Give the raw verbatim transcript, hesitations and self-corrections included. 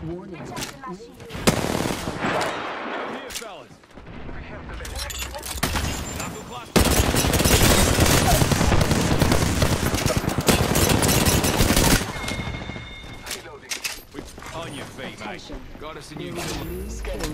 Warning. Recharging my shield. Here, fellas. Knuckle cluster. On your feet, mate. Attention. Got us a new Building a new kill